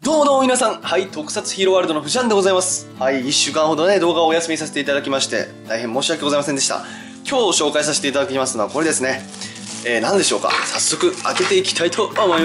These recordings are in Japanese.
どうもどうも皆さん、はい、特撮ヒーローワールドのフジャンでございます。はい、1週間ほどね、動画をお休みさせていただきまして、大変申し訳ございませんでした。今日紹介させていただきますのはこれですね。何でしょうか。早速開けていきたいと思います。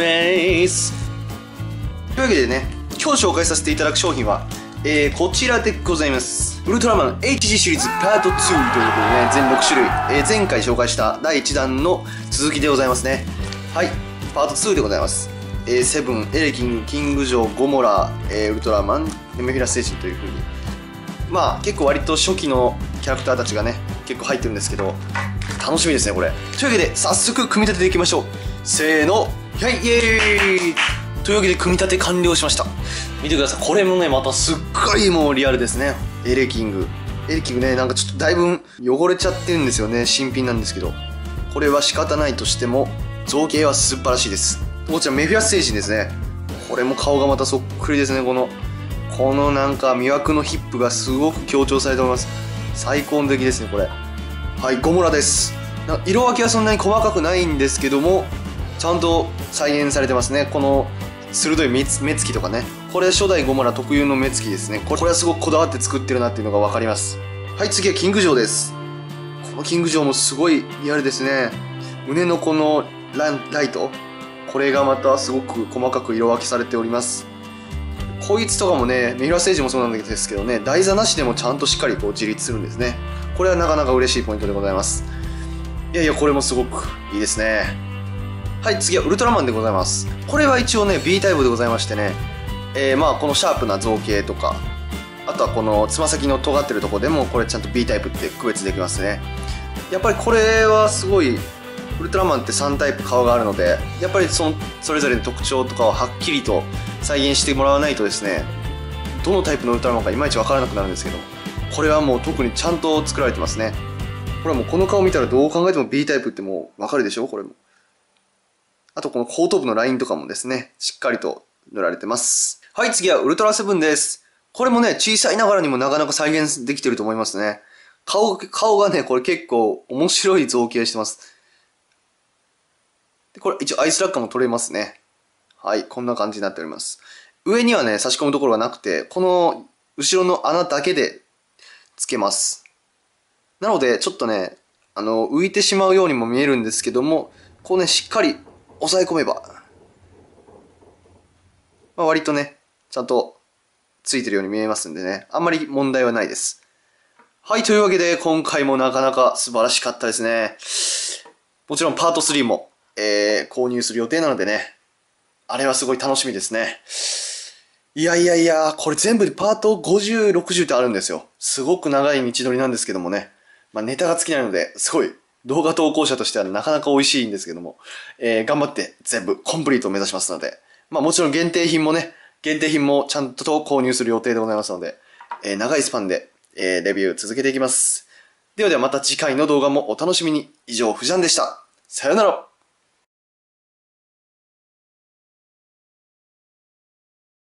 というわけでね、今日紹介させていただく商品は、こちらでございます。ウルトラマン HG シリーズパート2ということでね、全6種類、前回紹介した第1弾の続きでございますね。はい、パート2でございます。セブン、エレキング、キングジョー、ゴモラ、ウルトラマン、メフィラス星人という風に、まあ結構割と初期のキャラクターたちがね結構入ってるんですけど、楽しみですねこれ。というわけで早速組み立てていきましょう。せーの、はい、イエーイ。というわけで組み立て完了しました。見てください、これもねまたすっごいもうリアルですね。エレキングね、なんかちょっとだいぶ汚れちゃってるんですよね。新品なんですけど、これは仕方ないとしても造形は素晴らしいです。こちらメフィラス星人ですね。これも顔がまたそっくりですね。このなんか魅惑のヒップがすごく強調されております。最高の出来ですねこれ。はい、ゴモラです。色分けはそんなに細かくないんですけども、ちゃんと再現されてますね。この鋭い目つきとかね、これ初代ゴモラ特有の目つきですね。これはすごくこだわって作ってるなっていうのが分かります。はい、次はキングジョーです。このキングジョーもすごいリアルですね。胸のこのライト、これがまたすごく細かく色分けされております。こいつとかもね、メフィラス星人もそうなんですけどね、台座なしでもちゃんとしっかりこう自立するんですね。これはなかなか嬉しいポイントでございます。いやいや、これもすごくいいですね。はい、次はウルトラマンでございます。これは一応ね B タイプでございましてね、まあこのシャープな造形とか、あとはこのつま先の尖ってるところでもこれちゃんと B タイプって区別できますね。やっぱりこれはすごい、ウルトラマンって3タイプ顔があるので、やっぱりそれぞれの特徴とかをはっきりと再現してもらわないとですね、どのタイプのウルトラマンかいまいち分からなくなるんですけど、これはもう特にちゃんと作られてますね。これはもうこの顔見たらどう考えても B タイプってもう分かるでしょ、これも。あとこの後頭部のラインとかもですね、しっかりと塗られてます。はい、次はウルトラセブンです。これもね、小さいながらにもなかなか再現できてると思いますね。顔がね、これ結構面白い造形してます。でこれ一応アイスラッカーも取れますね。はい、こんな感じになっております。上にはね差し込むところがなくて、この後ろの穴だけでつけます。なのでちょっとね浮いてしまうようにも見えるんですけども、こうねしっかり押さえ込めば、割とねちゃんとついてるように見えますんでね、あんまり問題はないです。はい、というわけで今回もなかなか素晴らしかったですね。もちろんパート3も購入する予定なのでね、あれはすごい楽しみですね。いやいやいや、これ全部でパート50、60ってあるんですよ。すごく長い道のりなんですけどもね。まあネタが尽きないので、すごい動画投稿者としてはなかなか美味しいんですけども、頑張って全部コンプリートを目指しますので、まあもちろん限定品もちゃんと購入する予定でございますので、長いスパンで、レビュー続けていきます。ではまた次回の動画もお楽しみに。以上、フジャンでした。さよなら。